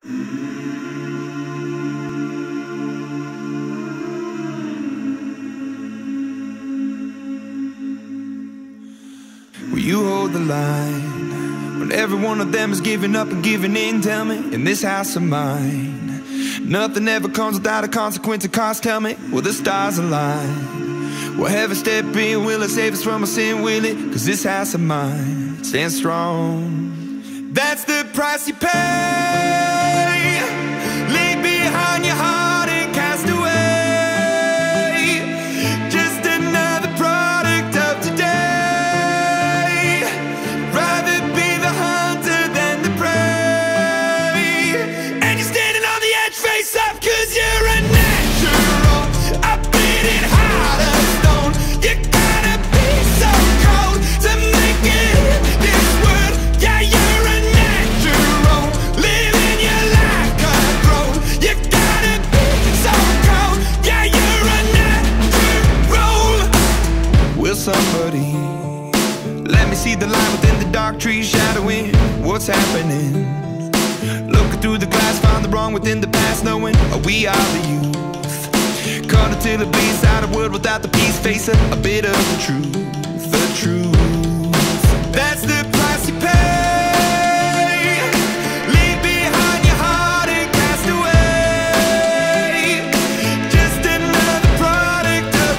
Will you hold the line when every one of them is giving up and giving in? Tell me, in this house of mine, nothing ever comes without a consequence of cost. Tell me, will the stars align? Will heaven step in? Will it save us from our sin? Will it? 'Cause this house of mine stands strong. That's the price you pay. Leave behind your heart and cast away. Just another product of today. Rather be the hunter than the prey. And you're standing on the edge, face up, 'cause you're a natural. A beating heart of stone. You gotta be so cold to make it in this world. Yeah, you're a natural, living your life cutthroat. You gotta be so cold. Yeah, you're a natural. Will somebody let me see the light within the dark trees shadowing what's happening? Looking through the glass, find the wrong within the past, knowing we are the youth. Caught until it bleeds out a world without the peace, facing a bit of the truth, the truth. That's the price you pay. Leave behind your heart and cast away. Just another product of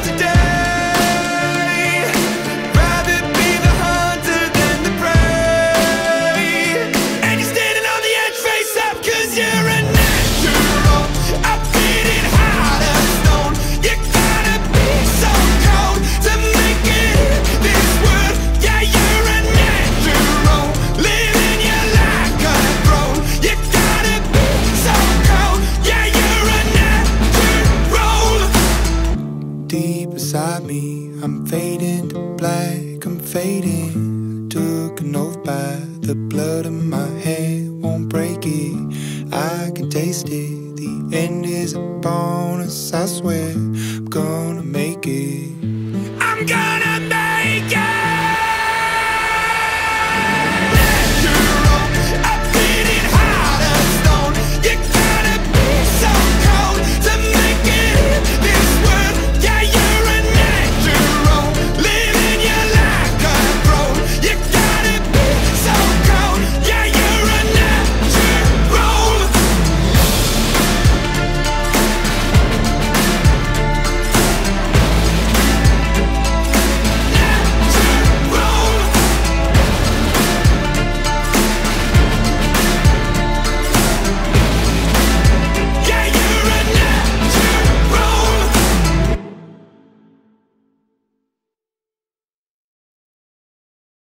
today. Rather be the hunter than the prey. And you're standing on the edge, face up, 'cause you're a natural. A beating heart of stone. You gotta be so cold to make it in this world. Yeah, you're a natural, living your life cutthroat. You gotta be so cold. Yeah, you're a natural. Deep inside me, I'm fading to black, I'm fading. Took an oath by the blood in my head, won't break it. I can taste it. The end is a bonus, I swear I'm gonna make it.